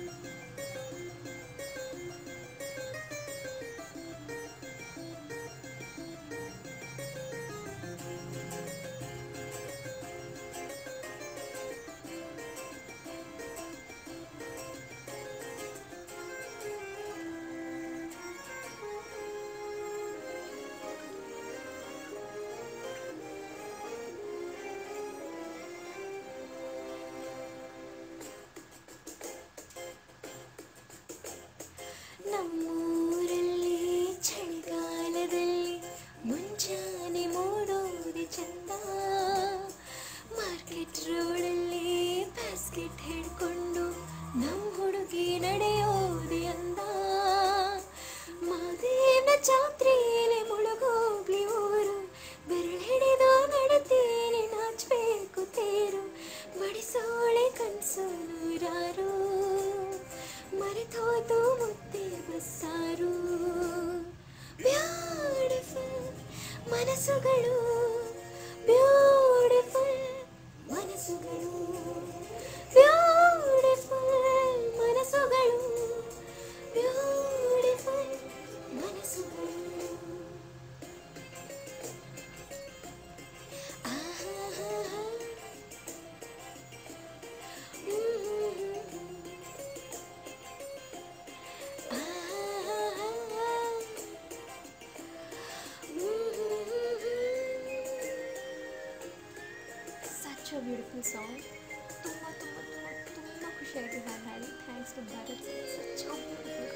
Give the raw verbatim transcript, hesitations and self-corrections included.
ನಮ್ಮೂರಲ್ಲಿ ಚಳಿಗಾಲದಲ್ಲಿ ಮುಂಜಾನೆ ಮೂಡೋದೆ ಚಂದ, ಮಾರ್ಕೆಟ್ ರೋಡಲ್ಲಿ ಬ್ಯಾಸ್ಕೆಟ್ ಹಿಡ್ಕೊಂಡು ನಮ್ಮ ಹುಡುಗಿ ನಡೆಯೋದೆ ಅಂದ. ಮಾದೇನ ಜಾತ್ರೆಯಲ್ಲಿ ಮುಳುಗೋಗ್ಲಿ ಊರು, ಬೆರಳು ಹಿಡಿದು ನಡತೇನೆ ನಾಚಬೇಕು ತೇರು, ಬಡಿಸೋಳೆ ಕನ್ಸು ನೂರಾರು, ಮರೆತೋದು ಮುದ್ದೆ ಬಸ್ಸಾರು. ಬ್ಯೂಟಿಫುಲ್ ಮನಸ್ಸುಗಳು, ಬ್ಯೂಟಿಫುಲ್ ಮನಸ್ಸುಗಳು, ಬ್ಯೂಟಿಫುಲ್ ಮನಸ್ಸುಗಳು, ಬ್ಯೂಟಿಫುಲ್ ಮನಸ್ಸುಗಳು. Such a beautiful song. ತುಂಬ ತುಂಬ ತುಂಬ ತುಂಬ ಖುಷಿಯಾಗಿ ಹಾಡು ಹಾಡಿ. Thanks to Bharat. Such a beautiful